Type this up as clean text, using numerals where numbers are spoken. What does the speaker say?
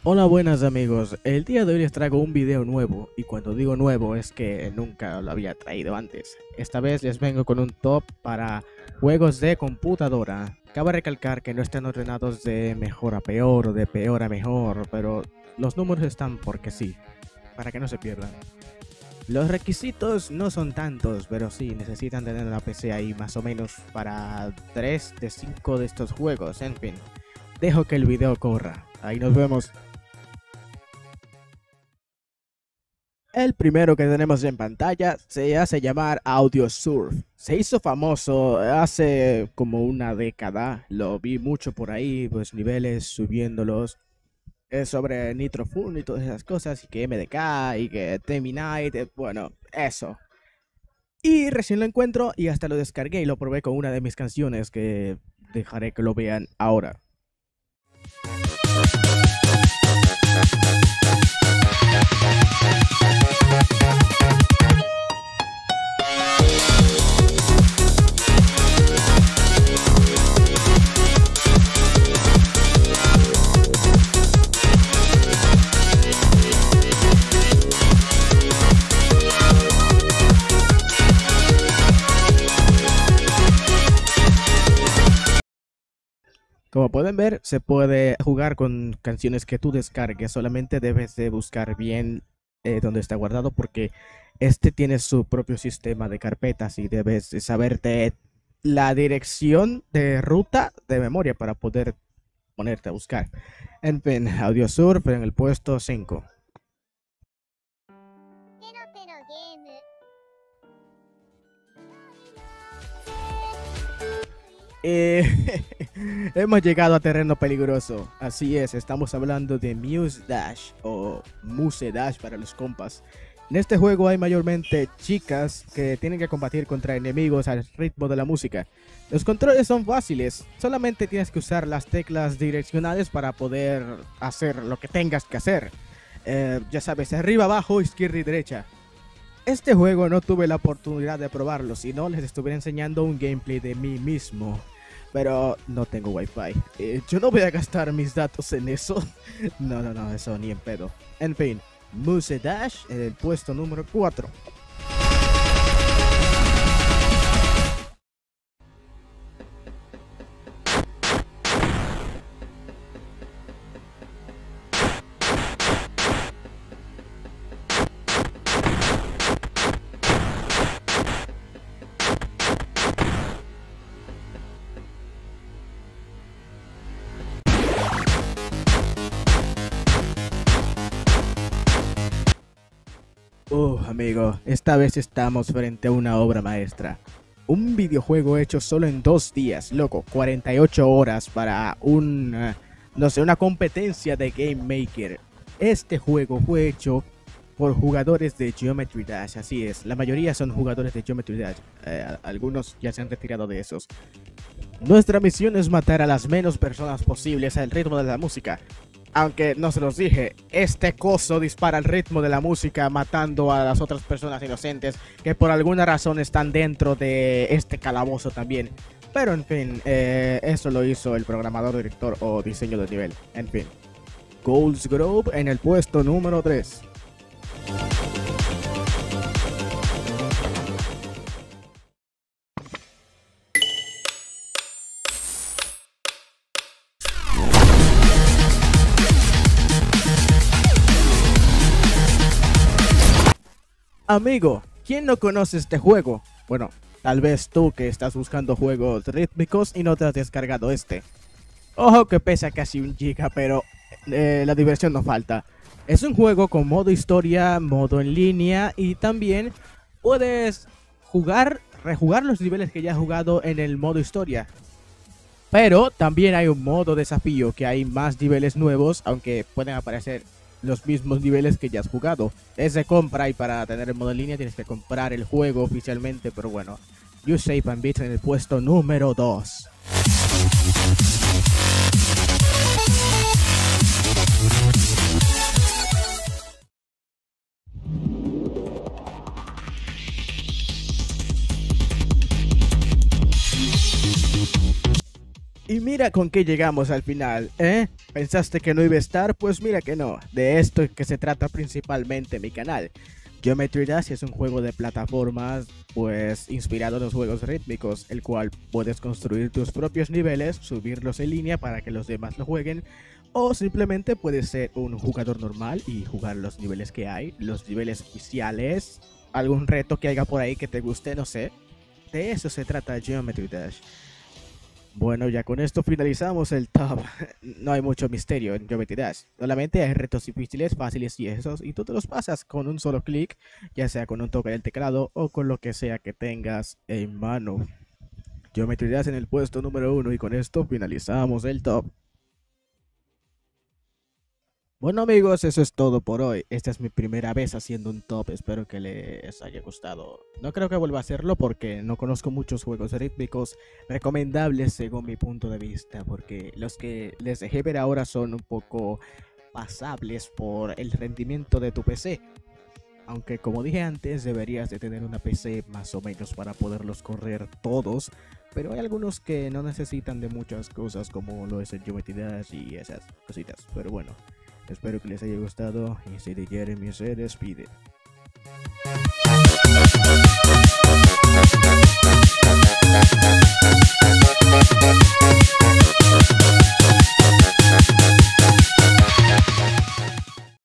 Hola, buenas amigos, el día de hoy les traigo un video nuevo, y cuando digo nuevo es que nunca lo había traído antes. Esta vez les vengo con un top para juegos de computadora. Cabe recalcar que no están ordenados de mejor a peor o de peor a mejor, pero los números están porque sí, para que no se pierdan. Los requisitos no son tantos, pero sí, necesitan tener una PC ahí más o menos para 3 de 5 de estos juegos, en fin. Dejo que el video corra, ahí nos vemos. El primero que tenemos en pantalla se hace llamar Audiosurf. Se hizo famoso hace como una década. Lo vi mucho por ahí, pues niveles subiéndolos. Es sobre Nitro Fun y todas esas cosas. Y que MDK y que Temi Night. Bueno, eso. Y recién lo encuentro y hasta lo descargué y lo probé con una de mis canciones que dejaré que lo vean ahora. Como pueden ver, se puede jugar con canciones que tú descargues. Solamente debes de buscar bien dónde está guardado porque este tiene su propio sistema de carpetas y debes de saberte la dirección de ruta de memoria para poder ponerte a buscar. En fin, Audiosurf en el puesto 5. Hemos llegado a terreno peligroso. Así es, estamos hablando de Muse Dash o Muse Dash para los compas. En este juego hay mayormente chicas que tienen que combatir contra enemigos al ritmo de la música. Los controles son fáciles, solamente tienes que usar las teclas direccionales para poder hacer lo que tengas que hacer. Ya sabes, arriba, abajo, izquierda y derecha. Este juego no tuve la oportunidad de probarlo, si no les estuviera enseñando un gameplay de mí mismo. Pero no tengo wifi. Yo no voy a gastar mis datos en eso. No, eso ni en pedo. En fin, Muse Dash en el puesto número 4. Amigo, esta vez estamos frente a una obra maestra. Un videojuego hecho solo en 2 días, loco, 48 horas para no sé, una competencia de Game Maker. Este juego fue hecho por jugadores de Geometry Dash, así es, la mayoría son jugadores de Geometry Dash, algunos ya se han retirado de esos. Nuestra misión es matar a las menos personas posibles al ritmo de la música. Aunque no se los dije, este coso dispara al ritmo de la música matando a las otras personas inocentes que por alguna razón están dentro de este calabozo también. Pero en fin, eso lo hizo el programador, director o diseño de nivel. En fin, Ghouls Grove en el puesto número 3. Amigo, ¿quién no conoce este juego? Bueno, tal vez tú que estás buscando juegos rítmicos y no te has descargado este. Ojo que pesa casi 1 giga, pero la diversión no falta. Es un juego con modo historia, modo en línea y también puedes rejugar los niveles que ya has jugado en el modo historia. Pero también hay un modo desafío que hay más niveles nuevos, aunque pueden aparecer los mismos niveles que ya has jugado. Es de compra y para tener el modo en línea tienes que comprar el juego oficialmente, pero bueno. You Shape and Beat en el puesto número 2. Y mira con qué llegamos al final, ¿eh? ¿Pensaste que no iba a estar? Pues mira que no. De esto es que se trata principalmente mi canal. Geometry Dash es un juego de plataformas, pues inspirado en los juegos rítmicos, el cual puedes construir tus propios niveles, subirlos en línea para que los demás lo jueguen, o simplemente puedes ser un jugador normal y jugar los niveles que hay, los niveles oficiales, algún reto que haya por ahí que te guste, no sé. De eso se trata Geometry Dash. Bueno, ya con esto finalizamos el top. No hay mucho misterio en Geometry Dash. Solamente hay retos difíciles, fáciles y esos, y tú te los pasas con un solo clic, ya sea con un toque del teclado o con lo que sea que tengas en mano. Geometry Dash en el puesto número 1 y con esto finalizamos el top. Bueno amigos, eso es todo por hoy. Esta es mi primera vez haciendo un top, espero que les haya gustado. No creo que vuelva a hacerlo porque no conozco muchos juegos rítmicos recomendables según mi punto de vista, porque los que les dejé ver ahora son un poco pasables por el rendimiento de tu PC. Aunque como dije antes, deberías de tener una PC más o menos para poderlos correr todos, pero hay algunos que no necesitan de muchas cosas como lo es el Geometry Dash y esas cositas, pero bueno. Espero que les haya gustado y si te quieren se despide.